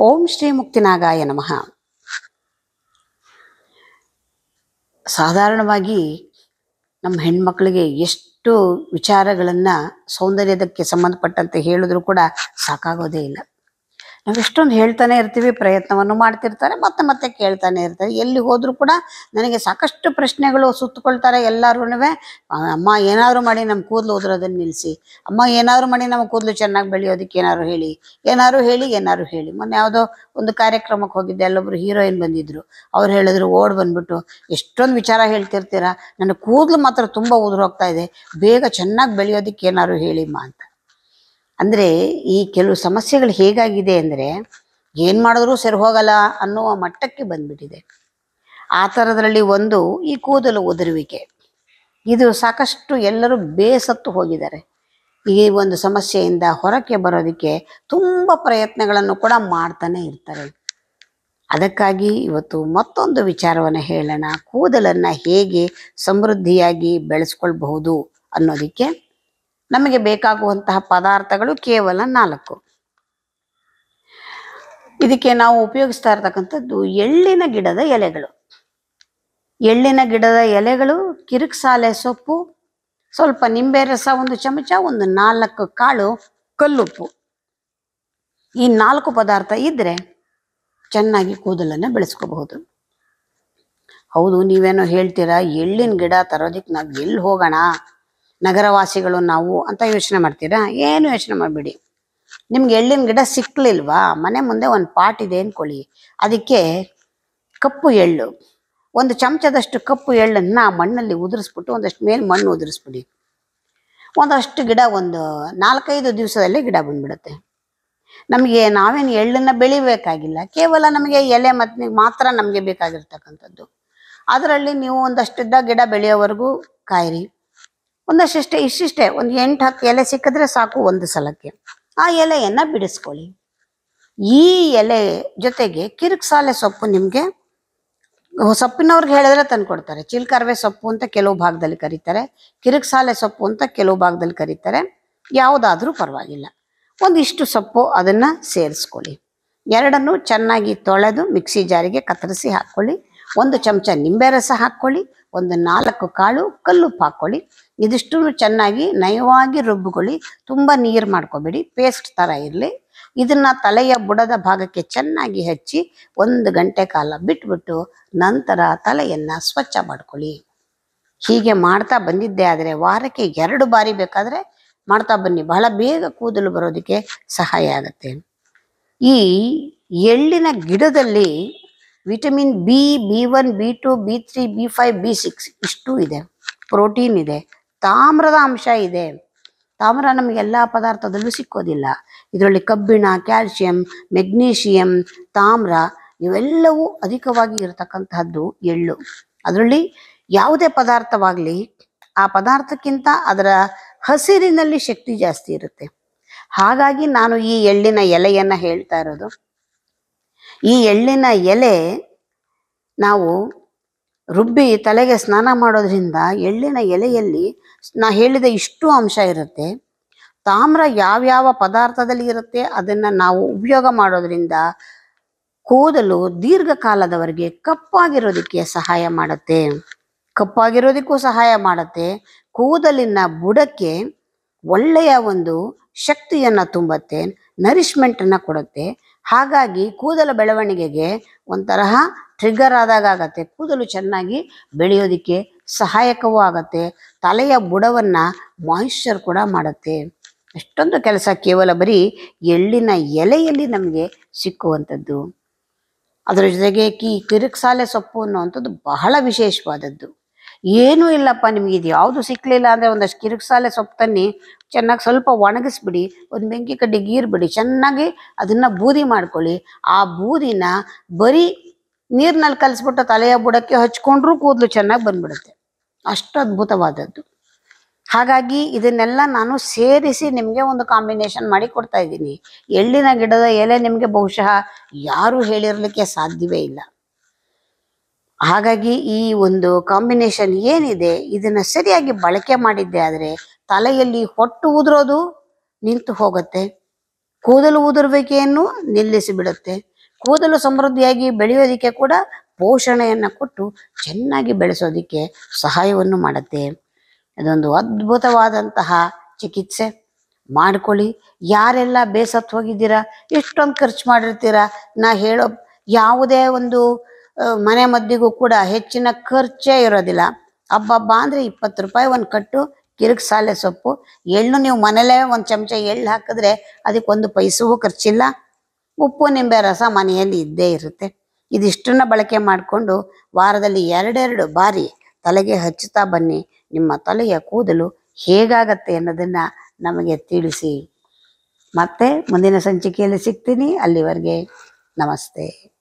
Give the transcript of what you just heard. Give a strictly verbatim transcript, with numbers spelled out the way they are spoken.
ಓಂ ಶ್ರೀ ಮುಕ್ತಿನಾಗಾಯ ನಮಃ. ಸಾಧಾರಣವಾಗಿ ನಮ್ಮ ಹೆಣ್ಮಕ್ಳಿಗೆ ಎಷ್ಟು ವಿಚಾರಗಳನ್ನು ಸೌಂದರ್ಯದಕ್ಕೆ ಸಂಬಂಧಪಟ್ಟಂತೆ ಹೇಳಿದ್ರು ಕೂಡ ಸಾಕಾಗೋದೇ ಇಲ್ಲ. ನಾವು ಎಷ್ಟೊಂದು ಹೇಳ್ತಾನೆ ಇರ್ತೀವಿ, ಪ್ರಯತ್ನವನ್ನು ಮಾಡ್ತಿರ್ತಾರೆ, ಮತ್ತೆ ಮತ್ತೆ ಕೇಳ್ತಾನೆ ಇರ್ತಾರೆ. ಎಲ್ಲಿ ಹೋದರೂ ಕೂಡ ನನಗೆ ಸಾಕಷ್ಟು ಪ್ರಶ್ನೆಗಳು ಸುತ್ತಕೊಳ್ತಾರೆ ಎಲ್ಲರೂ. ಅಮ್ಮ ಏನಾದರೂ ಮಾಡಿ ನಮ್ಮ ಕೂದಲು ಉದುರೋದನ್ನು ನಿಲ್ಲಿಸಿ, ಅಮ್ಮ ಏನಾದರೂ ಮಾಡಿ ನಮ್ಮ ಕೂದಲು ಚೆನ್ನಾಗಿ ಬೆಳೆಯೋದಕ್ಕೆ ಏನಾದ್ರು ಹೇಳಿ ಏನಾದ್ರು ಹೇಳಿ ಏನಾದ್ರು ಹೇಳಿ ಮೊನ್ನೆ ಯಾವುದೋ ಒಂದು ಕಾರ್ಯಕ್ರಮಕ್ಕೆ ಹೋಗಿದ್ದೆ, ಅಲ್ಲೊಬ್ರು ಹೀರೋಯಿನ್ ಬಂದಿದ್ರು. ಅವ್ರು ಹೇಳಿದ್ರು, ಓಡ್ ಬಂದ್ಬಿಟ್ಟು ಎಷ್ಟೊಂದು ವಿಚಾರ ಹೇಳ್ತಿರ್ತೀರಾ, ನನ್ನ ಕೂದಲು ಮಾತ್ರ ತುಂಬ ಉದುರೋಗ್ತಾ ಇದೆ, ಬೇಗ ಚೆನ್ನಾಗಿ ಬೆಳೆಯೋದಕ್ಕೆ ಏನಾದ್ರು ಹೇಳಿಮ್ಮ ಅಂತ. ಅಂದರೆ ಈ ಕೆಲವು ಸಮಸ್ಯೆಗಳು ಹೇಗಾಗಿದೆ ಅಂದರೆ ಏನು ಮಾಡಿದ್ರೂ ಸರಿ ಹೋಗಲ್ಲ ಅನ್ನುವ ಮಟ್ಟಕ್ಕೆ ಬಂದ್ಬಿಟ್ಟಿದೆ. ಆ ಥರದ್ರಲ್ಲಿ ಒಂದು ಈ ಕೂದಲು ಉದುರುವಿಕೆ, ಇದು ಸಾಕಷ್ಟು ಎಲ್ಲರೂ ಬೇಸತ್ತು ಹೋಗಿದ್ದಾರೆ. ಈ ಒಂದು ಸಮಸ್ಯೆಯಿಂದ ಹೊರಕ್ಕೆ ಬರೋದಕ್ಕೆ ತುಂಬ ಪ್ರಯತ್ನಗಳನ್ನು ಕೂಡ ಮಾಡ್ತಾನೆ ಇರ್ತಾರೆ. ಅದಕ್ಕಾಗಿ ಇವತ್ತು ಮತ್ತೊಂದು ವಿಚಾರವನ್ನು ಹೇಳೋಣ. ಕೂದಲನ್ನು ಹೇಗೆ ಸಮೃದ್ಧಿಯಾಗಿ ಬೆಳೆಸ್ಕೊಳ್ಬಹುದು ಅನ್ನೋದಕ್ಕೆ ನಮಗೆ ಬೇಕಾಗುವಂತಹ ಪದಾರ್ಥಗಳು ಕೇವಲ ನಾಲ್ಕು. ಇದಕ್ಕೆ ನಾವು ಉಪಯೋಗಿಸ್ತಾ ಇರ್ತಕ್ಕಂಥದ್ದು ಎಳ್ಳಿನ ಗಿಡದ ಎಲೆಗಳು. ಎಳ್ಳಿನ ಗಿಡದ ಎಲೆಗಳು, ಕಿರಿಕ್ಸಾಲೆ ಸೊಪ್ಪು, ಸ್ವಲ್ಪ ನಿಂಬೆ ರಸ ಒಂದು ಚಮಚ, ಒಂದು ನಾಲ್ಕು ಕಾಳು, ಕಲ್ಲುಪ್ಪು. ಈ ನಾಲ್ಕು ಪದಾರ್ಥ ಇದ್ದರೆ ಚೆನ್ನಾಗಿ ಕೂದಲನ್ನು ಬೆಳೆಸ್ಕೋಬಹುದು. ಹೌದು, ನೀವೇನೋ ಹೇಳ್ತೀರಾ, ಎಳ್ಳಿನ ಗಿಡ ತರೋದಕ್ಕೆ ನಾವು ಎಲ್ಲಿ ಹೋಗೋಣ, ನಗರವಾಸಿಗಳು ನಾವು ಅಂತ ಯೋಚನೆ ಮಾಡ್ತೀರಾ? ಏನು ಯೋಚನೆ ಮಾಡಬೇಡಿ. ನಿಮ್ಗೆ ಎಳ್ಳಿನ ಗಿಡ ಸಿಕ್ಲಿಲ್ವಾ, ಮನೆ ಮುಂದೆ ಒಂದು ಪಾಟ್ ಇದೆ ಅಂದ್ಕೊಳ್ಳಿ, ಅದಕ್ಕೆ ಕಪ್ಪು ಎಳ್ಳು, ಒಂದು ಚಮಚದಷ್ಟು ಕಪ್ಪು ಎಳ್ಳನ್ನು ಮಣ್ಣಲ್ಲಿ ಉದುರಿಸ್ಬಿಟ್ಟು ಒಂದಷ್ಟು ಮೇಲೆ ಮಣ್ಣು ಉದುರಿಸ್ಬಿಡಿ. ಒಂದಷ್ಟು ಗಿಡ ಒಂದು ನಾಲ್ಕೈದು ದಿವಸದಲ್ಲಿ ಗಿಡ ಬಂದ್ಬಿಡುತ್ತೆ. ನಮಗೆ ನಾವೇನು ಎಳ್ಳನ್ನು ಬೆಳಿಬೇಕಾಗಿಲ್ಲ, ಕೇವಲ ನಮಗೆ ಎಲೆ ಮತ್ತು ಮಾತ್ರ ನಮಗೆ ಬೇಕಾಗಿರ್ತಕ್ಕಂಥದ್ದು. ಅದರಲ್ಲಿ ನೀವು ಒಂದಷ್ಟಿದ್ದ ಗಿಡ ಬೆಳೆಯೋವರೆಗೂ ಕಾಯಿರಿ. ಒಂದಷ್ಟೇ ಇಷ್ಟಿಷ್ಟೇ ಒಂದು ಎಂಟು ಹತ್ತು ಎಲೆ ಸಿಕ್ಕಿದ್ರೆ ಸಾಕು ಒಂದು ಸಲಕ್ಕೆ. ಆ ಎಲೆಯನ್ನು ಬಿಡಿಸ್ಕೊಳ್ಳಿ. ಈ ಎಲೆ ಜೊತೆಗೆ ಕಿರಿಕ್ಸಾಲೆ ಸೊಪ್ಪು, ನಿಮಗೆ ಸೊಪ್ಪಿನವ್ರಿಗೆ ಹೇಳಿದ್ರೆ ತಂದು ಕೊಡ್ತಾರೆ. ಚಿಲ್ಕರ್ವೆ ಸೊಪ್ಪು ಅಂತ ಕೆಲವು ಭಾಗದಲ್ಲಿ ಕರೀತಾರೆ, ಕಿರಿಕ್ಸಾಲೆ ಸೊಪ್ಪು ಅಂತ ಕೆಲವು ಭಾಗದಲ್ಲಿ ಕರೀತಾರೆ. ಯಾವುದಾದ್ರೂ ಪರವಾಗಿಲ್ಲ. ಒಂದಿಷ್ಟು ಸೊಪ್ಪು ಅದನ್ನು ಸೇರಿಸ್ಕೊಳ್ಳಿ. ಎರಡನ್ನು ಚೆನ್ನಾಗಿ ತೊಳೆದು ಮಿಕ್ಸಿ ಜಾರಿಗೆ ಕತ್ತರಿಸಿ ಹಾಕ್ಕೊಳ್ಳಿ. ಒಂದು ಚಮಚ ನಿಂಬೆ ರಸ ಹಾಕ್ಕೊಳ್ಳಿ. ಒಂದು ನಾಲ್ಕು ಕಾಳು ಕಲ್ಲುಪ್ಪು ಹಾಕ್ಕೊಳ್ಳಿ. ಇದಿಷ್ಟು ಚೆನ್ನಾಗಿ ನಯವಾಗಿ ರುಬ್ಬಿಕೊಳ್ಳಿ. ತುಂಬ ನೀರು ಮಾಡ್ಕೊಬೇಡಿ, ಪೇಸ್ಟ್ ಥರ ಇರಲಿ. ಇದನ್ನು ತಲೆಯ ಬುಡದ ಭಾಗಕ್ಕೆ ಚೆನ್ನಾಗಿ ಹಚ್ಚಿ ಒಂದು ಗಂಟೆ ಕಾಲ ಬಿಟ್ಬಿಟ್ಟು ನಂತರ ತಲೆಯನ್ನು ಸ್ವಚ್ಛ ಮಾಡ್ಕೊಳ್ಳಿ. ಹೀಗೆ ಮಾಡ್ತಾ ಬಂದಿದ್ದೆ ಆದರೆ ವಾರಕ್ಕೆ ಎರಡು ಬಾರಿ ಬೇಕಾದರೆ ಮಾಡ್ತಾ ಬನ್ನಿ, ಬಹಳ ಬೇಗ ಕೂದಲು ಬರೋದಕ್ಕೆ ಸಹಾಯ ಆಗುತ್ತೆ. ಈ ಎಳ್ಳಿನ ಗಿಡದಲ್ಲಿ vitamin B, B one, B two, B three, B five, B six ಇಷ್ಟು ಇದೆ. ಪ್ರೋಟೀನ್ ಇದೆ, ತಾಮ್ರದ ಅಂಶ ಇದೆ. ತಾಮ್ರ ನಮಗೆ ಎಲ್ಲ ಪದಾರ್ಥದಲ್ಲೂ ಸಿಕ್ಕೋದಿಲ್ಲ. ಇದರಲ್ಲಿ ಕಬ್ಬಿಣ, ಕ್ಯಾಲ್ಸಿಯಂ, ಮೆಗ್ನೀಷಿಯಂ, ತಾಮ್ರ ಇವೆಲ್ಲವೂ ಅಧಿಕವಾಗಿ ಇರತಕ್ಕಂತಹದ್ದು ಎಳ್ಳು. ಅದರಲ್ಲಿ ಯಾವುದೇ ಪದಾರ್ಥವಾಗಲಿ ಆ ಪದಾರ್ಥಕ್ಕಿಂತ ಅದರ ಹಸಿರಿನಲ್ಲಿ ಶಕ್ತಿ ಜಾಸ್ತಿ ಇರುತ್ತೆ. ಹಾಗಾಗಿ ನಾನು ಈ ಎಳ್ಳಿನ ಎಲೆಯನ್ನು ಹೇಳ್ತಾ ಇರೋದು. ಈ ಎಳ್ಳಿನ ಎಲೆ ನಾವು ರುಬ್ಬಿ ತಲೆಗೆ ಸ್ನಾನ ಮಾಡೋದ್ರಿಂದ ಎಳ್ಳಿನ ಎಲೆಯಲ್ಲಿ ನಾ ಹೇಳಿದ ಇಷ್ಟು ಅಂಶ ಇರುತ್ತೆ. ತಾಮ್ರ ಯಾವ್ಯಾವ ಪದಾರ್ಥದಲ್ಲಿ ಇರುತ್ತೆ ಅದನ್ನು ನಾವು ಉಪಯೋಗ ಮಾಡೋದ್ರಿಂದ ಕೂದಲು ದೀರ್ಘಕಾಲದವರೆಗೆ ಕಪ್ಪಾಗಿರೋದಕ್ಕೆ ಸಹಾಯ ಮಾಡುತ್ತೆ. ಕಪ್ಪಾಗಿರೋದಕ್ಕೂ ಸಹಾಯ ಮಾಡುತ್ತೆ. ಕೂದಲಿನ ಬುಡಕ್ಕೆ ಒಳ್ಳೆಯ ಒಂದು ಶಕ್ತಿಯನ್ನು ತುಂಬುತ್ತೆ, ನರಿಶ್ಮೆಂಟನ್ನು ಕೊಡುತ್ತೆ. ಹಾಗಾಗಿ ಕೂದಲ ಬೆಳವಣಿಗೆಗೆ ಒಂಥರಹ ಟ್ರಿಗರ್ ಆದಾಗ ಆಗತ್ತೆ. ಕೂದಲು ಚೆನ್ನಾಗಿ ಬೆಳೆಯೋದಕ್ಕೆ ಸಹಾಯಕವೂ ಆಗತ್ತೆ. ತಲೆಯ ಬುಡವನ್ನು ಮಾಯಿಶ್ಚರ್ ಕೂಡ ಮಾಡುತ್ತೆ. ಎಷ್ಟೊಂದು ಕೆಲಸ ಕೇವಲ ಬರೀ ಎಳ್ಳಿನ ಎಲೆಯಲ್ಲಿ ನಮಗೆ ಸಿಕ್ಕುವಂಥದ್ದು. ಅದರ ಜೊತೆಗೆ ಕಿ ಕಿರಿಕ್ಸಾಲೆ ಸೊಪ್ಪು ಅನ್ನುವಂಥದ್ದು ಬಹಳ ವಿಶೇಷವಾದದ್ದು. ಏನೂ ಇಲ್ಲಪ್ಪ, ನಿಮಗೆ ಇದು ಯಾವುದು ಸಿಕ್ಕಲಿಲ್ಲ ಅಂದರೆ ಒಂದಷ್ಟು ಕಿರಿಕ್ಸಾಲೆ ಸೊಪ್ಪು ತನ್ನಿ, ಚೆನ್ನಾಗಿ ಸ್ವಲ್ಪ ಒಣಗಿಸ್ಬಿಡಿ, ಒಂದು ಬೆಂಕಿ ಕಡ್ಡಿ ಗೀರ್ಬಿಡಿ, ಚೆನ್ನಾಗಿ ಅದನ್ನು ಬೂದಿ ಮಾಡ್ಕೊಳ್ಳಿ. ಆ ಬೂದಿನ ಬರೀ ನೀರಿನಲ್ಲಿ ಕಲಿಸ್ಬಿಟ್ಟು ತಲೆಯ ಬುಡಕ್ಕೆ ಹಚ್ಕೊಂಡ್ರೂ ಕೂದಲು ಚೆನ್ನಾಗಿ ಬಂದ್ಬಿಡುತ್ತೆ. ಅಷ್ಟು ಅದ್ಭುತವಾದದ್ದು. ಹಾಗಾಗಿ ಇದನ್ನೆಲ್ಲ ನಾನು ಸೇರಿಸಿ ನಿಮಗೆ ಒಂದು ಕಾಂಬಿನೇಷನ್ ಮಾಡಿ ಕೊಡ್ತಾ ಇದ್ದೀನಿ. ಎಳ್ಳಿನ ಗಿಡದ ಎಲೆ ನಿಮಗೆ ಬಹುಶಃ ಯಾರೂ ಹೇಳಿರಲಿಕ್ಕೆ ಸಾಧ್ಯವೇ ಇಲ್ಲ. ಹಾಗಾಗಿ ಈ ಒಂದು ಕಾಂಬಿನೇಷನ್ ಏನಿದೆ ಇದನ್ನು ಸರಿಯಾಗಿ ಬಳಕೆ ಮಾಡಿದ್ದೆ ಆದರೆ ತಲೆಯಲ್ಲಿ ಹೊಟ್ಟು ಉದುರೋದು ನಿಂತು ಹೋಗುತ್ತೆ, ಕೂದಲು ಉದುರುವಿಕೆಯನ್ನು ನಿಲ್ಲಿಸಿ ಬಿಡುತ್ತೆ, ಕೂದಲು ಸಮೃದ್ಧಿಯಾಗಿ ಬೆಳೆಯೋದಕ್ಕೆ ಕೂಡ ಪೋಷಣೆಯನ್ನು ಕೊಟ್ಟು ಚೆನ್ನಾಗಿ ಬೆಳೆಸೋದಕ್ಕೆ ಸಹಾಯವನ್ನು ಮಾಡುತ್ತೆ. ಇದೊಂದು ಅದ್ಭುತವಾದಂತಹ ಚಿಕಿತ್ಸೆ, ಮಾಡ್ಕೊಳ್ಳಿ. ಯಾರೆಲ್ಲ ಬೇಸತ್ತು ಹೋಗಿದ್ದೀರಾ, ಇಷ್ಟೊಂದು ಖರ್ಚು ಮಾಡಿರ್ತೀರ, ನಾ ಹೇಳೋ ಯಾವುದೇ ಒಂದು ಮನೆ ಮದ್ದಿಗೂ ಕೂಡ ಹೆಚ್ಚಿನ ಖರ್ಚೇ ಇರೋದಿಲ್ಲ. ಹಬ್ಬಬ್ಬ ಅಂದರೆ ಇಪ್ಪತ್ತು ರೂಪಾಯಿ ಒಂದು ಕಟ್ಟು ಕಿರಿಕ್ ಸಾಲೆ ಸೊಪ್ಪು, ಎಳ್ಳು ನೀವು ಮನೇಲೇ ಒಂದು ಚಮಚ ಎಳ್ಳು ಹಾಕಿದ್ರೆ ಅದಕ್ಕೆ ಒಂದು ಪೈಸವೂ ಖರ್ಚಿಲ್ಲ. ಉಪ್ಪು ನಿಂಬೆ ರಸ ಮನೆಯಲ್ಲಿ ಇದ್ದೇ ಇರುತ್ತೆ. ಇದಿಷ್ಟನ್ನ ಬಳಕೆ ಮಾಡಿಕೊಂಡು ವಾರದಲ್ಲಿ ಎರಡೆರಡು ಬಾರಿ ತಲೆಗೆ ಹಚ್ಚುತ್ತಾ ಬನ್ನಿ. ನಿಮ್ಮ ತಲೆಯ ಕೂದಲು ಹೇಗಾಗತ್ತೆ ಅನ್ನೋದನ್ನು ನಮಗೆ ತಿಳಿಸಿ. ಮತ್ತೆ ಮುಂದಿನ ಸಂಚಿಕೆಯಲ್ಲಿ ಸಿಗ್ತೀನಿ. ಅಲ್ಲಿವರೆಗೆ ನಮಸ್ತೆ.